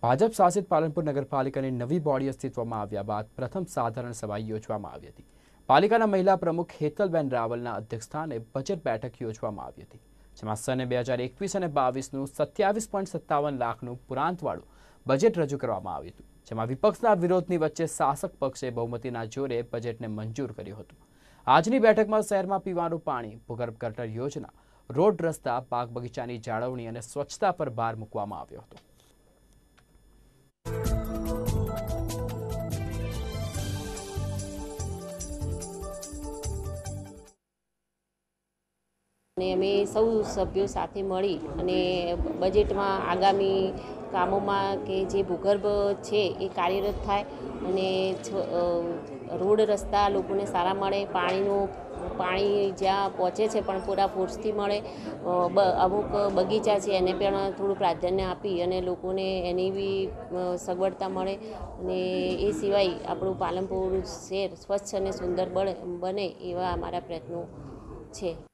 ભાજપ શાસિત પાલનપુર નગરપાલિકાની નવી બોડી અસ્તિત્વમાં આવ્યા બાદ પ્રથમ સાધારણ સભા યોજવામાં આવી હતી। પાલિકાના મહિલા પ્રમુખ હેતલબેન રાવલના અધ્યક્ષસ્થાને બજેટ બેઠક યોજવામાં આવી હતી, જેમાં સને 2021 અને 22નું 27.57 લાખનું પુરાંતવાળું બજેટ રજૂ કરવામાં આવ્યું હતું, જેમાં વિપક્ષના વિરોધની વચ્ચે શાસક પક્ષે બહુમતીના જોરે બજેટને મંજૂર કર્યું હતું। આજની બેઠકમાં શહેરમાં પીવાનું પાણી, ભૂગર્ભ ગટર યોજના, રોડ રસ્તા, બાગ બગીચાની જાળવણી અને સ્વચ્છતા પર ભાર મૂકવામાં આવ્યો હતો। અમે સૌ સભ્યો સાથે મળી અને બજેટમાં આગામી કામોમાં કે જે ભૂગર્ભ છે એ કાર્યરત થાય અને રોડ રસ્તા લોકોને સારા મળે, પાણી જ્યાં પહોંચે છે પણ પૂરા ફોર્સથી મળે, અમુક બગીચા છે એને પણ થોડું પ્રાધાન્ય આપી અને લોકોને એની બી સગવડતા મળે અને એ સિવાય આપણું પાલનપુર શહેર સ્વચ્છ અને સુંદર બને એવા અમારા પ્રયત્નો છે।